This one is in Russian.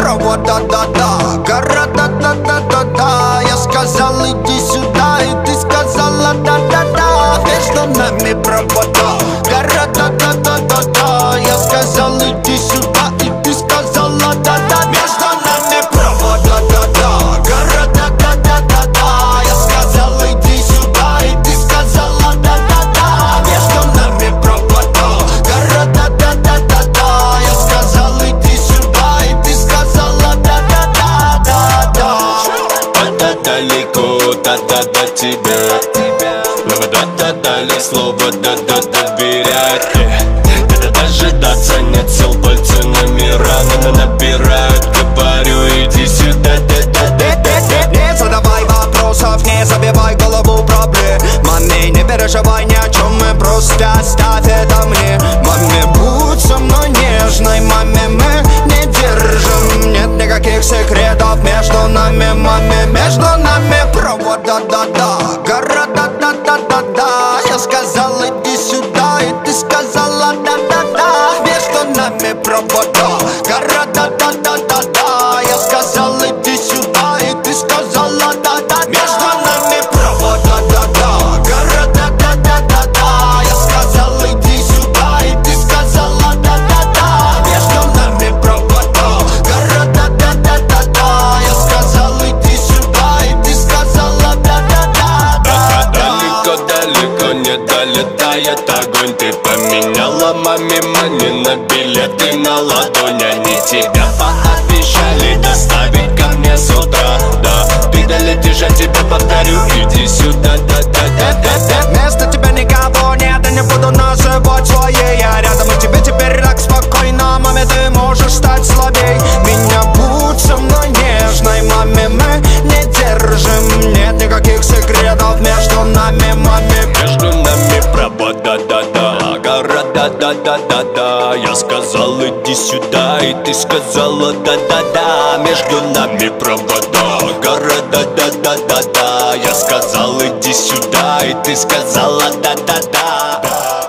провода, да-да. Города, да-да-да-да. Я сказал, иди сюда, и ты сказала, да-да-да. Между нами провода. Города, да-да-да-да. Я сказал, иди сюда, и ты сказала, да-да-да. Между нами провода, да-да. Города, да-да-да-да. Я сказал, иди сюда, и ты сказала, да-да-да. Между нами провода. Города, да-да-да-да. Я сказал, иди сюда, и ты сказала, да-да-да-да-да. Да-да далеко, да-да до тебя. Но да-да дали слово, да-да доверять. Да-да дожидаться нет сил, пальцы номера набирают. Говорю, иди сюда, да-да-да-да-да. Не задавай вопросов, не забивай голову проблемами. Не переживай ни о чем, мы просто оставь это мне. Маме, будь со мной нежной, маме, мы не держим. Нет никаких секретов между нами, маме. Между нами провода, да-да. Города, да-да-да-да. Я сказал, иди сюда, и ты сказала, да-да-да. Между нами провода. Города, да-да-да-да. Я сказал, иди сюда, и ты сказала, да-да-да. Между нами провода, да-да. Города, да-да-да-да. Я сказал, иди сюда, и ты сказала, да-да-да. Между нами провода. Города, да-да-да-да. Я сказал, иди сюда, и ты сказала, да-да-да-да. Далеко-далеко не долетает огонь. Ты поменяла маме мани на билеты на ладонь. Они тебя пообещали доставить ко мне с утра. Да, ты долетишь, я тебе повторю, иди сюда, да-да-да-да-да. Вместо тебя никого нет, я не буду называть своей. Я рядом, и тебе теперь так спокойно. Маме, ты можешь стать слабей. Меня будь со мной нежной, маме, мы не держим. Нет никаких секретов между нами, маме. Между нами провода, да-да. Города, да-да-да-да. Я сказал, иди сюда, и ты сказала, да-да-да. Между нами провода. Города, да-да-да-да. Я сказал, иди сюда, и ты сказала, да-да-да.